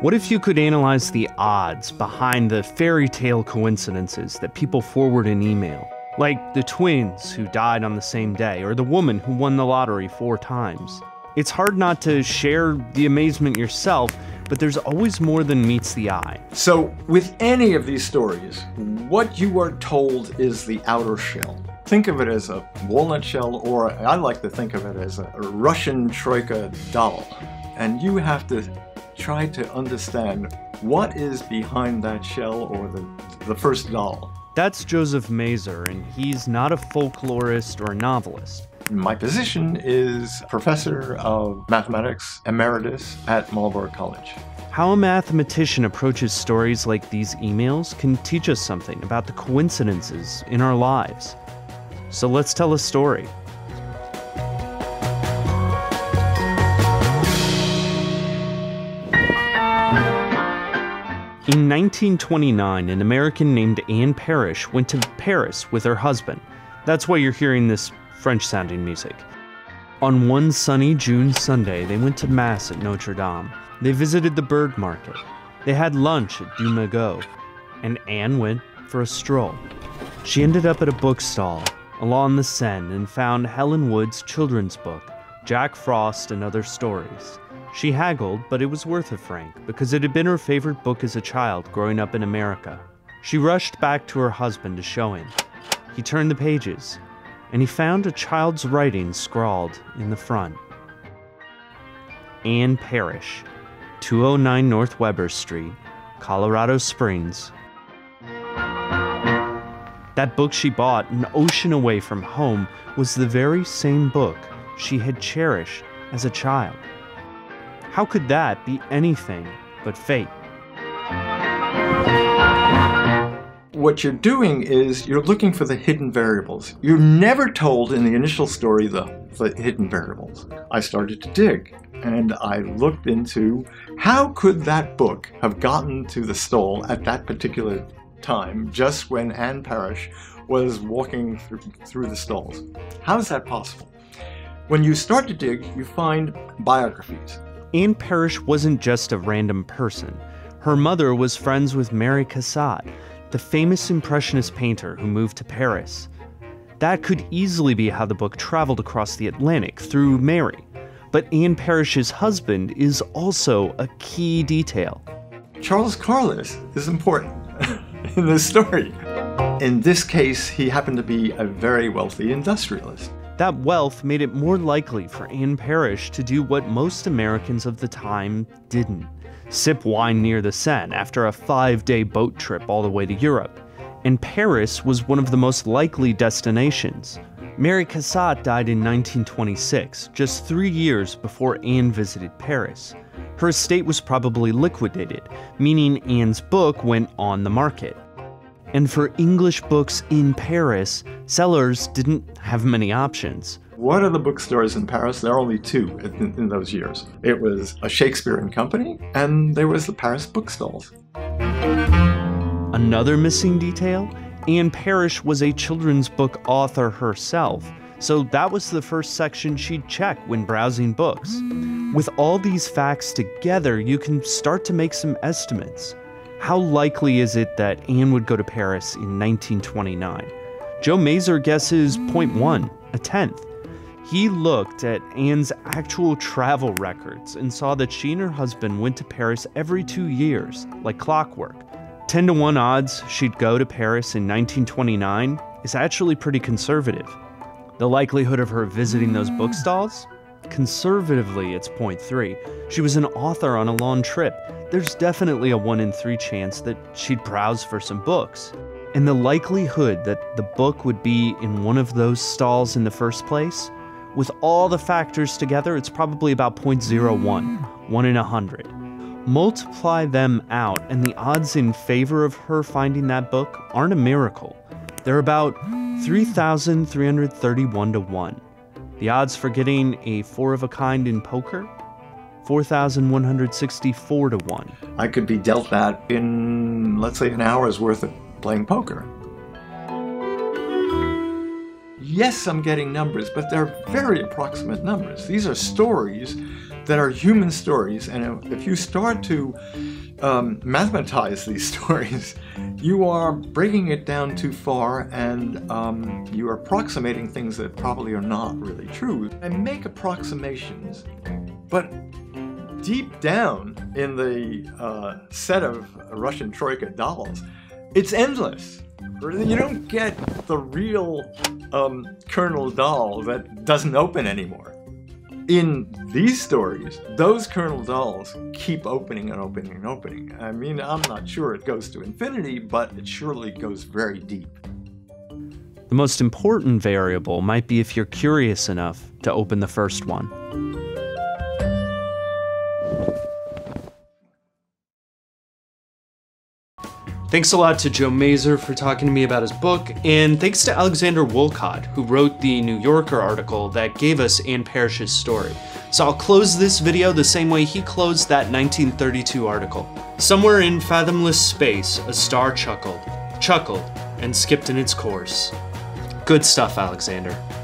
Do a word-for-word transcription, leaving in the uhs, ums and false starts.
What if you could analyze the odds behind the fairy tale coincidences that people forward in email? Like the twins who died on the same day, or the woman who won the lottery four times. It's hard not to share the amazement yourself, but there's always more than meets the eye. So with any of these stories, what you are told is the outer shell. Think of it as a walnut shell, or I like to think of it as a Russian troika doll. And you have to try to understand what is behind that shell or the, the first doll. That's Joseph Mazer, and he's not a folklorist or a novelist. My position is Professor of Mathematics Emeritus at Marlborough College. How a mathematician approaches stories like these emails can teach us something about the coincidences in our lives. So let's tell a story. In nineteen twenty-nine, an American named Anne Parrish went to Paris with her husband. That's why you're hearing this French-sounding music. On one sunny June Sunday, they went to Mass at Notre Dame. They visited the bird market. They had lunch at Dumagot, and Anne went for a stroll. She ended up at a bookstall along the Seine and found Helen Wood's children's book, Jack Frost and Other Stories. She haggled, but it was worth a franc, because it had been her favorite book as a child growing up in America. She rushed back to her husband to show him. He turned the pages, and he found a child's writing scrawled in the front. Anne Parrish, two oh nine North Weber Street, Colorado Springs. That book she bought an ocean away from home was the very same book she had cherished as a child. How could that be anything but fate? What you're doing is you're looking for the hidden variables. You're never told in the initial story the, the hidden variables. I started to dig, and I looked into how could that book have gotten to the stall at that particular time, just when Anne Parrish was walking through, through the stalls. How is that possible? When you start to dig, you find biographies. Anne Parrish wasn't just a random person. Her mother was friends with Mary Cassatt, the famous Impressionist painter who moved to Paris. That could easily be how the book traveled across the Atlantic through Mary. But Anne Parrish's husband is also a key detail. Charles Carless is important in this story. In this case, he happened to be a very wealthy industrialist. That wealth made it more likely for Anne Parrish to do what most Americans of the time didn't: sip wine near the Seine after a five-day boat trip all the way to Europe. And Paris was one of the most likely destinations. Mary Cassatt died in nineteen twenty-six, just three years before Anne visited Paris. Her estate was probably liquidated, meaning Anne's book went on the market. And for English books in Paris, sellers didn't have many options. What are the bookstores in Paris? There are only two in, in those years. It was a Shakespeare and Company, and there was the Paris bookstalls. Another missing detail? Anne Parrish was a children's book author herself, so that was the first section she'd check when browsing books. With all these facts together, you can start to make some estimates. How likely is it that Anne would go to Paris in nineteen twenty-nine? Joe Mazer guesses zero point one, a tenth. He looked at Anne's actual travel records and saw that she and her husband went to Paris every two years, like clockwork. ten to one odds she'd go to Paris in nineteen twenty-nine is actually pretty conservative. The likelihood of her visiting those bookstalls? Conservatively, it's zero point three. She was an author on a long trip. There's definitely a one in three chance that she'd browse for some books. And the likelihood that the book would be in one of those stalls in the first place? With all the factors together, it's probably about zero point zero one, one in a hundred. Multiply them out, and the odds in favor of her finding that book aren't a miracle. They're about three thousand three hundred thirty-one to one. The odds for getting a four of a kind in poker? four thousand one hundred sixty-four to one. I could be dealt that in, let's say, an hour's worth of playing poker. Yes, I'm getting numbers, but they're very approximate numbers. These are stories that are human stories, and if you start to um, mathematize these stories, you are breaking it down too far, and um, you are approximating things that probably are not really true. I make approximations, but deep down in the uh, set of Russian Troika dolls, it's endless. You don't get the real um, kernel doll that doesn't open anymore. In these stories, those kernel dolls keep opening and opening and opening. I mean, I'm not sure it goes to infinity, but it surely goes very deep. The most important variable might be if you're curious enough to open the first one. Thanks a lot to Joe Mazer for talking to me about his book, and thanks to Alexander Wolcott, who wrote the New Yorker article that gave us Anne Parrish's story. So I'll close this video the same way he closed that nineteen thirty-two article. Somewhere in fathomless space, a star chuckled, chuckled, and skipped in its course. Good stuff, Alexander.